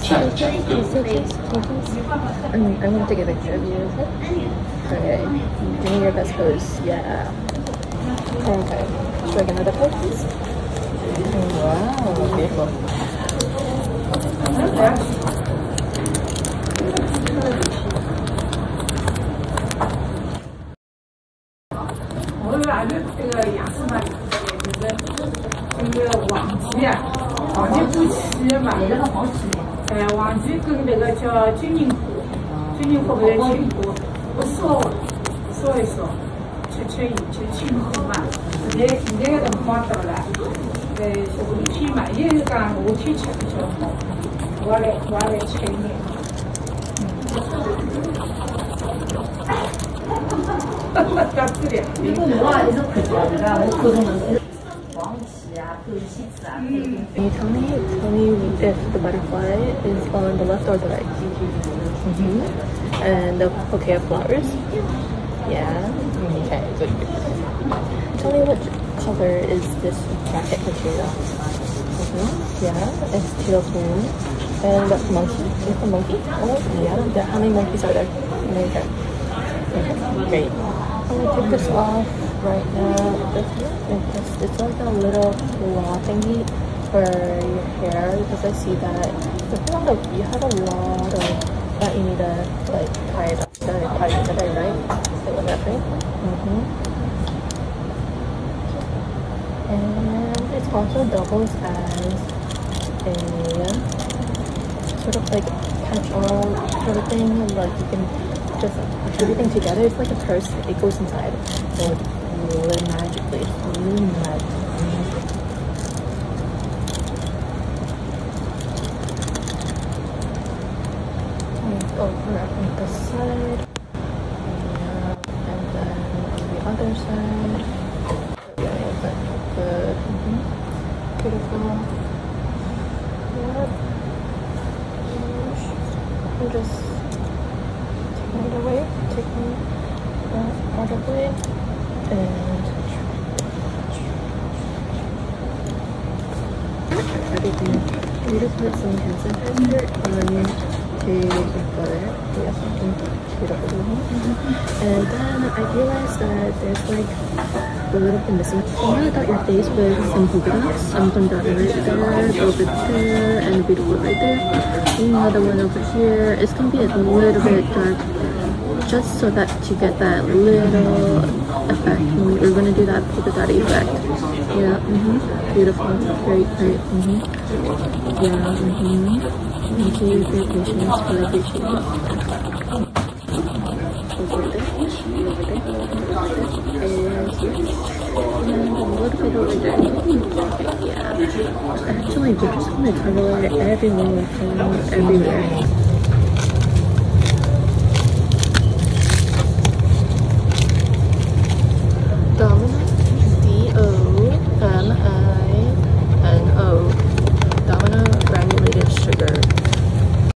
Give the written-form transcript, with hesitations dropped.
I want to take a picture of you. Okay. Give me your best pose. Yeah. Okay. Strike another pose, please. Wow. Beautiful. 왕记跟那个叫金宁湖不是青湖，我说一说，去青湖嘛。现在个辰光到了，夏天嘛，伊是讲夏天吃比较好，我来吃一点。讲质量。你不我啊，你是看到的啦，我看到的。Can you tell me if the butterfly is on the left or the right? And the bouquet of flowers? Yeah. Okay, good. Tell me what color is this jacket material? Yeah, it's teal blue. And the monkey? Is the monkey? Oh, yeah. How many monkeys are there? Okay. Great. I'm gonna take this off right now. It's like a little claw thingy for your hair because I see that you have a lot of that you need to like tie it up together, right? Stay with that, right? And it also doubles as a sort of like catch-all sort of thing. Like you can just push everything together. It's like a purse. It goes inside. So really magically. It's really magic. Over on this side. And then the other side. Good. Beautiful. Yep. And just taking it away. Taking that part away. And everything. We just put some hand sanitizer on the butter. Yes, beautiful. And then I realized that there's like a little bit missing. So now dot your face with some polka dots. I'm going to dot it right there, a little bit there, and a beautiful right there. Another one over here. It's going to be a little bit dark, just so that you get that little effect. We're going to do that polka dot effect. Yeah, beautiful. Great. Yeah, Thank you for your patience. Really appreciate it. Over there, and a little bit over there. Yeah. Actually, we just want to cover everywhere.